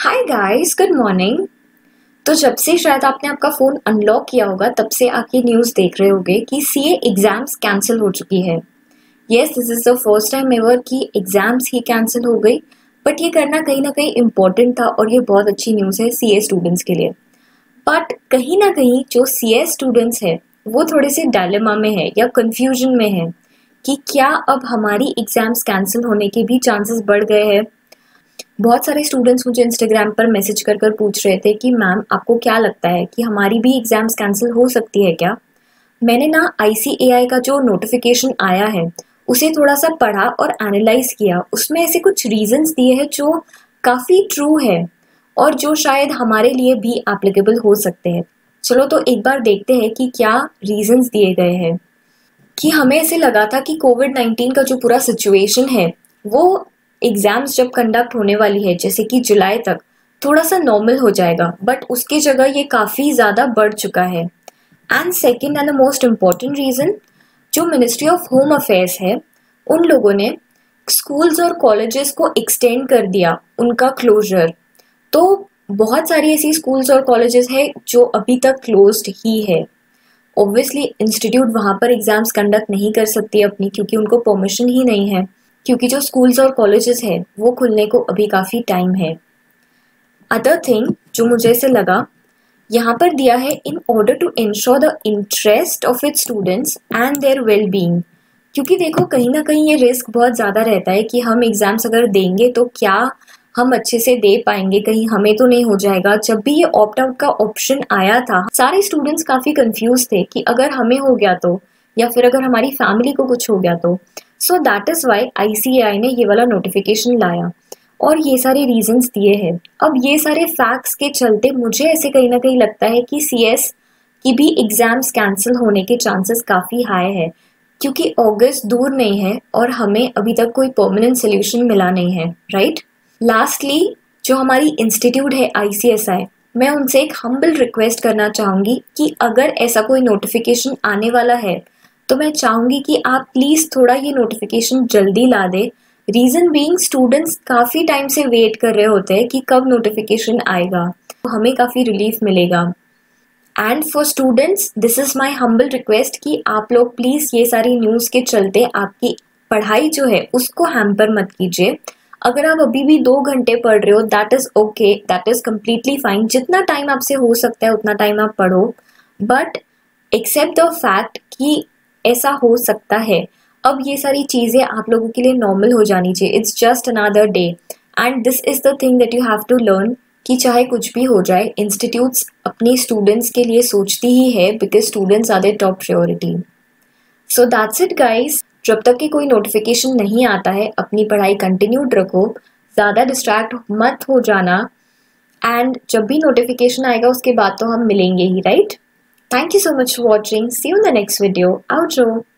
Hi guys, good morning. तो जब से शायद आपने आपका फ़ोन अनलॉक किया होगा तब से आप ये न्यूज़ देख रहे होंगे कि सीए एग्ज़ाम्स कैंसिल हो चुकी है। Yes, this is the first time ever कि एग्ज़ाम्स ही कैंसिल हो गई। बट ये करना कहीं ना कहीं इम्पोर्टेंट था और ये बहुत अच्छी न्यूज़ है सीए स्टूडेंट्स के लिए। बट कहीं ना कहीं जो सीए स्टूडेंट्स है वो थोड़े से डायलेमा में है या कन्फ्यूजन में है कि क्या अब हमारी एग्ज़ाम्स कैंसिल होने के भी चांसेस बढ़ गए हैं। बहुत सारे स्टूडेंट्स मुझे इंस्टाग्राम पर मैसेज कर कर पूछ रहे थे कि मैम आपको क्या लगता है कि हमारी भी एग्जाम्स कैंसिल हो सकती है क्या। मैंने ना आईसीएआई का जो नोटिफिकेशन आया है उसे थोड़ा सा पढ़ा और एनालाइज किया। उसमें ऐसे कुछ रीजंस दिए हैं जो काफ़ी ट्रू है और जो शायद हमारे लिए भी एप्लीकेबल हो सकते हैं। चलो तो एक बार देखते हैं कि क्या रीजंस दिए गए हैं। कि हमें ऐसे लगा था कि कोविड-19 का जो पूरा सिचुएशन है वो एग्जाम्स जब कंडक्ट होने वाली है जैसे कि जुलाई तक थोड़ा सा नॉर्मल हो जाएगा, बट उसकी जगह ये काफ़ी ज़्यादा बढ़ चुका है। And second and the most important reason, जो मिनिस्ट्री ऑफ होम अफेयर्स है उन लोगों ने स्कूल्स और कॉलेजेस को एक्सटेंड कर दिया उनका क्लोजर। तो बहुत सारी ऐसी स्कूल्स और कॉलेजेस है जो अभी तक क्लोज्ड ही है। ऑब्वियसली इंस्टीट्यूट वहाँ पर एग्जाम्स कंडक्ट नहीं कर सकती अपनी, क्योंकि उनको परमिशन ही नहीं है, क्योंकि जो स्कूल्स और कॉलेजेस है वो खुलने को अभी काफ़ी टाइम है। अदर थिंग जो मुझे ऐसे लगा, यहाँ पर दिया है in order to ensure the interest of its students and their well being. क्योंकि देखो कहीं ना कहीं ये रिस्क बहुत ज़्यादा रहता है कि हम एग्जाम्स अगर देंगे तो क्या हम अच्छे से दे पाएंगे, कहीं हमें तो नहीं हो जाएगा। जब भी ये ऑप्ट आउट का ऑप्शन आया था सारे स्टूडेंट्स काफ़ी कंफ्यूज थे कि अगर हमें हो गया तो, या फिर अगर हमारी फैमिली को कुछ हो गया तो। So that is why ICAI ने ये वाला नोटिफिकेशन लाया और ये सारे रीजंस दिए हैं। अब ये सारे फैक्ट्स के चलते मुझे ऐसे कहीं ना कहीं लगता है कि सीएस की भी एग्जाम्स कैंसिल होने के चांसेस काफ़ी हाई है, क्योंकि अगस्त दूर नहीं है और हमें अभी तक कोई परमानेंट सोल्यूशन मिला नहीं है, राइट। लास्टली जो हमारी इंस्टीट्यूट है आईसीएसआई, मैं उनसे एक हम्बल रिक्वेस्ट करना चाहूँगी कि अगर ऐसा कोई नोटिफिकेशन आने वाला है तो मैं चाहूँगी कि आप प्लीज़ थोड़ा ये नोटिफिकेशन जल्दी ला दे। रीज़न बीइंग स्टूडेंट्स काफ़ी टाइम से वेट कर रहे होते हैं कि कब नोटिफिकेशन आएगा, तो हमें काफ़ी रिलीफ मिलेगा। And for students this is my humble request कि आप लोग प्लीज़ ये सारी न्यूज़ के चलते आपकी पढ़ाई जो है उसको हैम्पर मत कीजिए। अगर आप अभी भी 2 घंटे पढ़ रहे हो that is okay, that is completely fine. जितना टाइम आपसे हो सकता है उतना टाइम आप पढ़ो, बट एक्सेप्ट द फैक्ट कि ऐसा हो सकता है। अब ये सारी चीज़ें आप लोगों के लिए नॉर्मल हो जानी चाहिए। It's just another day and this is the thing that you have to learn कि चाहे कुछ भी हो जाए इंस्टीट्यूट्स अपनी स्टूडेंट्स के लिए सोचती ही है, because students are their top priority. So that's it guys. जब तक कि कोई नोटिफिकेशन नहीं आता है अपनी पढ़ाई कंटिन्यूड रखो, ज़्यादा डिस्ट्रैक्ट मत हो जाना। एंड जब भी नोटिफिकेशन आएगा उसके बाद तो हम मिलेंगे ही, right. Thank you so much for watching. See you in the next video. Outro.